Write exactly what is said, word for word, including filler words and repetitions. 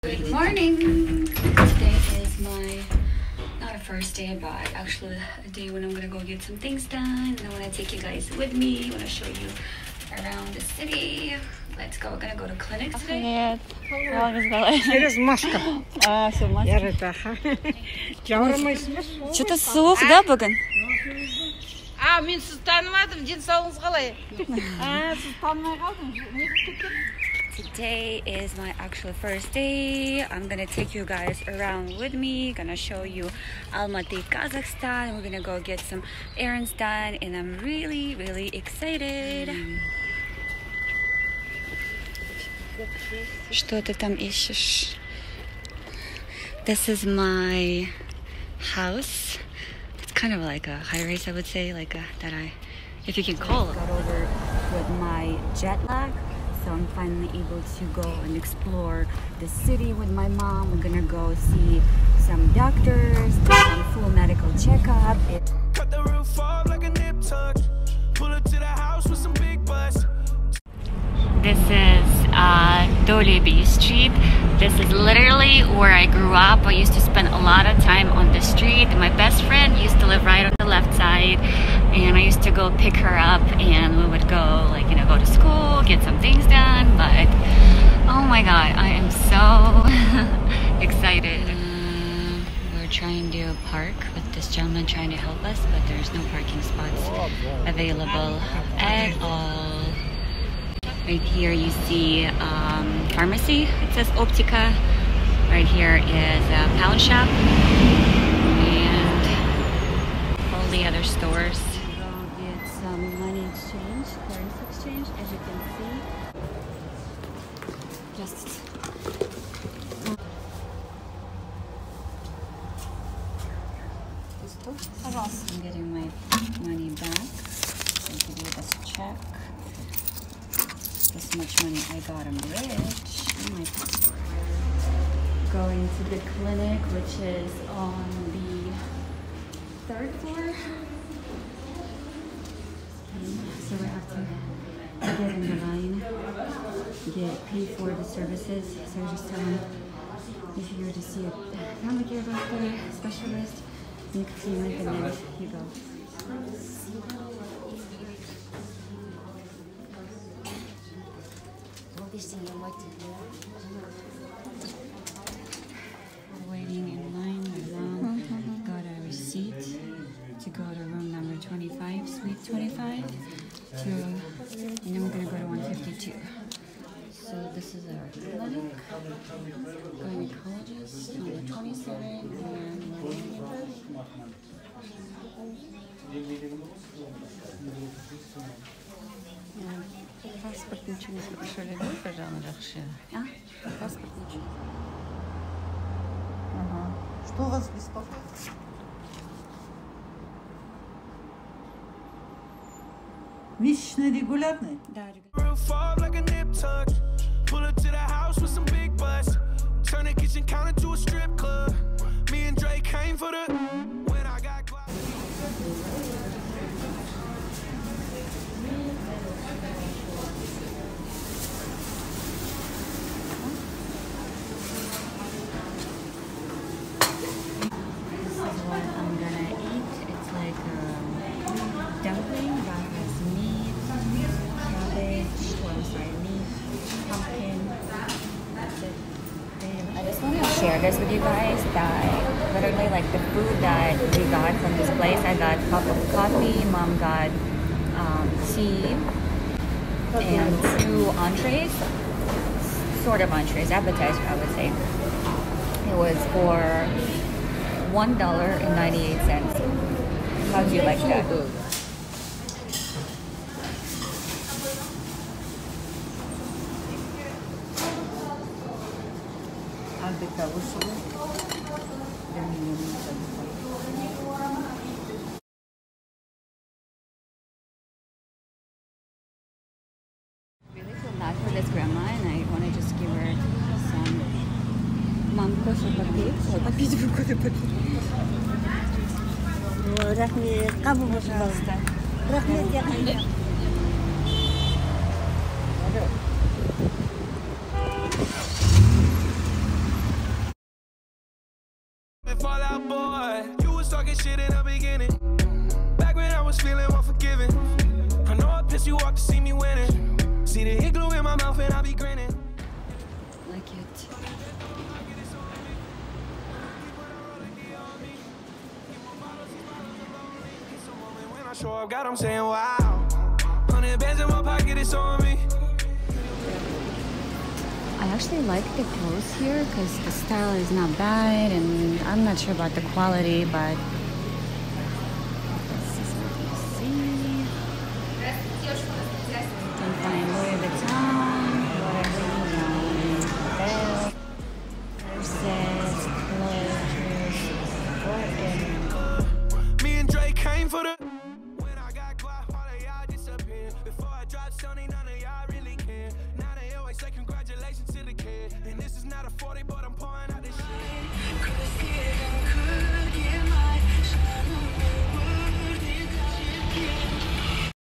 Good morning. Today is my, not a first day, but actually a day when I'm gonna go get some things done. And I wanna take you guys with me. I wanna show you around the city. Let's go. We're gonna go to clinics today. Нет. Через Машка. А, все, Машка. Что-то сух, да, бүгін? А, мен сіз танымадым, денсаулығыңыз қалай? А, сіз танымай қалдым. Today is my actual first day. I'm gonna take you guys around with me. Gonna show you Almaty, Kazakhstan. We're gonna go get some errands done, and I'm really, really excited. Что ты там ищешь? This is my house. It's kind of like a high rise, I would say, like a, that I, if you can call it. Got over with my jet lag. So I'm finally able to go and explore the city with my mom. We're gonna go see some doctors, do some full medical checkup. It cut the roof off like a nip tuck. Pull up to the house with some big bus. This is uh, Dolebi Street. This is literally where I grew up. I used to spend a lot of time on the street. My best friend used to live right on the left side, and I used to go pick her up, and we would go, like, you know, go to school, get some things done. But oh my god, I am so excited. Um, we're trying to park with this gentleman trying to help us, but there's no parking spots available at all. Right here you see um, pharmacy. It says Optica. Right here is a pound shop and all the other stores. We'll get some money exchange, currency exchange, as you can see. Just I'm getting my money back. I'll give you this check. This much money I got. I'm rich. And my passport. Going to the clinic, which is on the third floor. So we have to get in the line, get paid for the services. So we're just telling if you were to see a family care doctor, specialist, you can see like, and then you go. Waiting in line, my mom got a receipt to go to room number twenty-five, suite twenty-five, to, and then we're gonna go to one fifty-two. So this is our clinic, gynecologist on the twenty-seventh, and Паспорт ничего не спрашивали, да, пожалуйста? А? Паспорт ничего. Ага. Что вас беспокоит? Месячные регулярные? Да, dumpling that has meat, cabbage, or I'm sorry, meat, pumpkin. That's it. I just want to share this with you guys that literally like the food that we got from this place. I got a cup of coffee, mom got um, tea, and two entrees, sort of entrees, appetizer I would say. It was for one dollar and ninety-eight cents. How do you like that? Really feel bad for this grandma, and I want to just give her some mom coffee papit. Papit, кофе papit. Рахмет, кабу, пожалуйста. Рахмет, я хочу. fall out, boy. You was talking shit in the beginning. Back when I was feeling unforgiving. I know I pissed you off to see me winning. See the igloo in my mouth and I be grinning. Like it. When I show up, God, I'm saying wow. Hundred bands in my pocket, it's on me. I actually like the clothes here because the style is not bad, and I'm not sure about the quality, but this is what you see. You can find Louis Vuitton, whatever you want. Bell, purses.